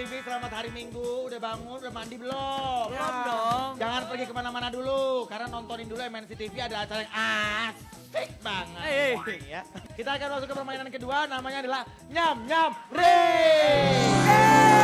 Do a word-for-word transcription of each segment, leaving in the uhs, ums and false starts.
T V, selamat hari Minggu. Udah bangun, udah mandi belum? Belum dong. Jangan pergi kemana-mana dulu, karena nontonin dulu M N C T V ada acara yang asik banget. Hey, hey. Ya. Kita akan masuk ke permainan kedua, namanya adalah Nyam Nyam Race.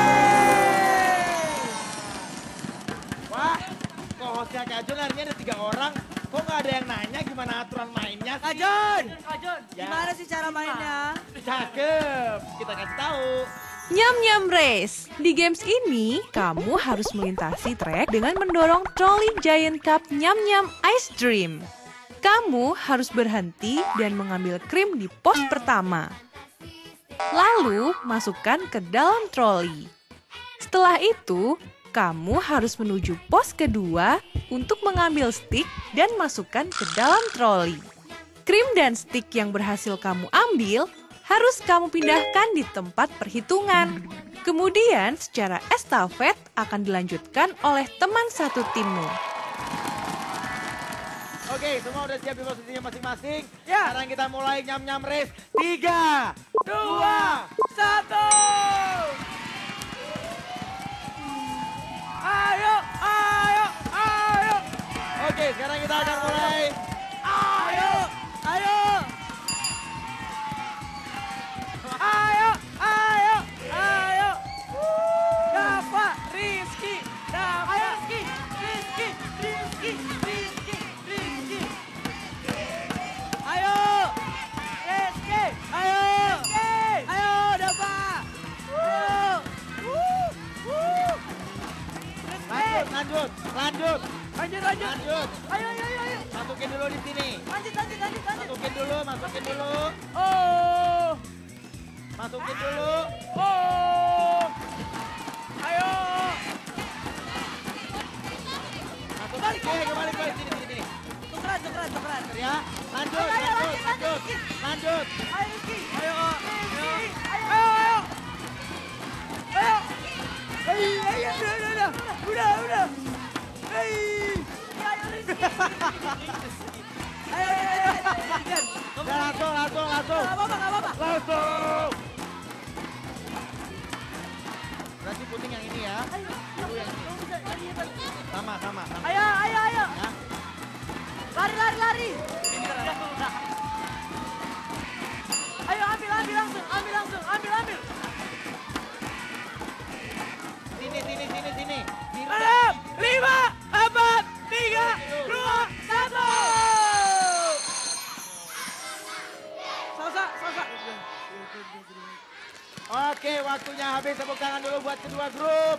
Wah, kok hostnya Kak Jon harinya ada tiga orang, kok nggak ada yang nanya gimana aturan mainnya sih? Kak Jon, Kak Jon, Ya. gimana sih cara mainnya? Cakep, kita kasih tahu. Nyam Nyam Race. Di games ini, kamu harus melintasi trek dengan mendorong troli Giant Cup Nyam Nyam Ice Dream. Kamu harus berhenti dan mengambil krim di pos pertama. Lalu, masukkan ke dalam troli. Setelah itu, kamu harus menuju pos kedua untuk mengambil stick dan masukkan ke dalam troli. Krim dan stick yang berhasil kamu ambil harus kamu pindahkan di tempat perhitungan. Kemudian, secara estafet akan dilanjutkan oleh teman satu timmu. Oke, semua udah siap di posisinya masing-masing. Ya. Sekarang kita mulai nyam-nyam race. Tiga, dua, satu. Ayo, ayo, ayo. Oke, sekarang kita akan mulai. Ayo, ayo. Ayo, ayo, ayo. Dava, Rizky, Dava, Rizky, Rizky, Rizky, Rizky, Rizky. Ayo, Rizky, ayo, ayo, Dava. Ayo. Wuh, wuh. Lanjut, lanjut, lanjut, Lanjut, lanjut. lanjut. Ayo, ayo, ayo, ayo. Masukin dulu di sini. Lanjut, lanjut, lanjut, lanjut. Masukin dulu, masukin dulu. Oh, Masukin dulu. oh. Ayo. Masuk balik, eh, kembali, kembali, sini, sini, sini. Tukeran, tukeran, tukeran. Ya, lanjut, Ayo, ayo, lanjut, lanjut, lanjut, lanjut. lanjut. Ayo, Rizky. Ayo, ayo. Ayo, ayo. Ayo. Hei, ayo, udah, udah, udah. Udah, udah. Hei. Ayo, Rizky. Ayo, ayo, ayo, ayo. Ya, langsung, langsung, langsung. Gak apa-apa, gak apa-apa. Langsung. Berarti kuning yang ini ya. Ayo, Biru yang ini. kamu bisa lari hebat. Sama, sama, sama. Ayo, ayo, ayo. Ya. Lari, lari, lari. Ayo, ambil, ambil langsung, ambil langsung, ambil, ambil. Sini, sini, sini, sini. Biru. Enam, lima, empat, tiga, dua, satu. Salsa, salsa. Oke, waktunya habis. Tepuk tangan dulu buat kedua grup.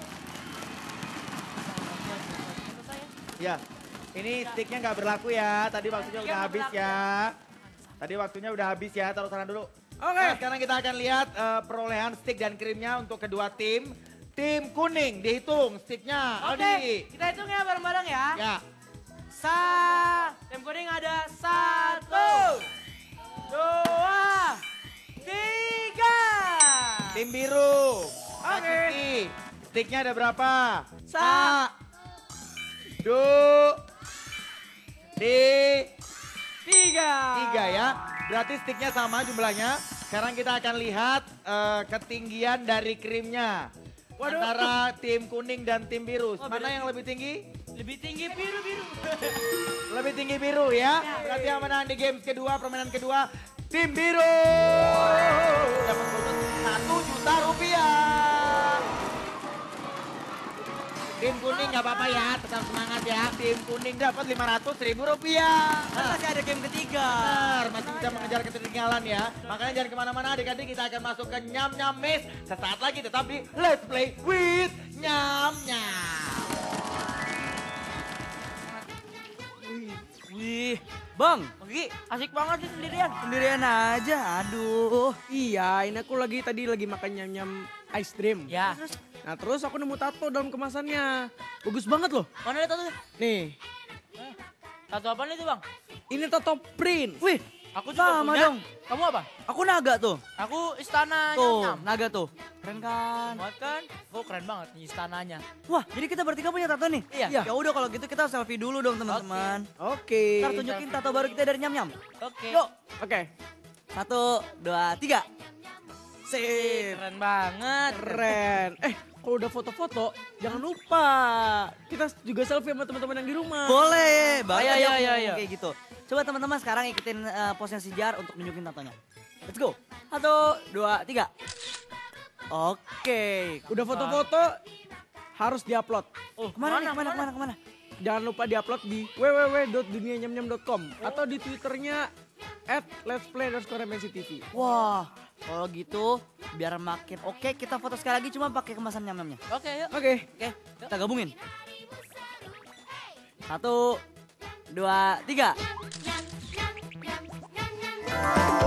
Ya, ini sticknya nggak berlaku ya. Tadi waktunya udah habis ya. Tadi waktunya udah habis ya. Taruh tangan dulu. Oke. Nah, sekarang kita akan lihat eh, perolehan stick dan krimnya untuk kedua tim. Tim kuning dihitung sticknya. Oke, Aldi. kita hitung ya bareng-bareng ya. Ya. Sa, tim kuning ada satu, dua, tiga. Tim biru. Oke. Kiki. Sticknya ada berapa? Sa. Du. Di. Tiga. Tiga ya. Berarti sticknya sama jumlahnya. Sekarang kita akan lihat eh, ketinggian dari krimnya. Waduh. Antara tim kuning dan tim biru. Oh, Mana beda. yang lebih tinggi? Lebih tinggi biru-biru. Lebih tinggi biru ya. Berarti yang menang di games kedua, permainan kedua, tim biru. Dapat bonus satu juta rupiah. Tim kuning nggak apa-apa ya, tetap semangat ya. Tim kuning dapat lima ratus ribu rupiah. Kan masih ada game ketiga. Benar, masih bisa mengejar ketertinggalan ya. Makanya jangan kemana-mana adik-adik, kita akan masuk ke Nyam Nyam Miss. Sesaat lagi tetap di Let's Play with Nyam Nyam. Wih, Bang, Magi, asik banget sih sendirian. sendirian aja. Aduh. Iya, ini aku lagi tadi lagi makan nyam-nyam ice cream. Ya, Nah, terus aku nemu tato dalam kemasannya. Bagus banget loh. mana ada tatunya? Nih, Tato apa nih tuh bang? ini tato print. Wih, Aku juga sama punya. dong. Kamu apa? Aku naga tuh. Aku istana Tuh, nyam-nyam. naga tuh. Keren kan? Muat kan? Oh keren banget nih istananya. Wah, jadi kita bertiga punya tato nih? Iya. Ya udah kalau gitu kita selfie dulu dong teman-teman. Oke. Ntar tunjukin tato baru kita dari nyam-nyam. Oke. Yuk. Oke. Satu, dua, tiga. Sip. Keren banget. Keren. Eh, kalau udah foto-foto, jangan lupa kita juga selfie sama teman-teman yang di rumah. Boleh, banget Ayo, ya ayo, aku ayo, ngomong ayo. kayak gitu. Coba teman-teman sekarang ikutin uh, posnya si Jar untuk nunjukin tatonya. Let's go. Satu, dua, tiga. Oke. Udah foto-foto harus diupload. Oh, Kemana nih? Kemana, kemana, kemana? Jangan lupa diupload di w w w dot dunia nyam nyam dot com atau di twitternya at let's play underscore M N C T V. Wah, kalau gitu biar makin oke kita foto sekali lagi cuma pakai kemasan nyam-nyamnya. Oke, yuk. Oke, Oke, kita gabungin. Satu, dua, tiga.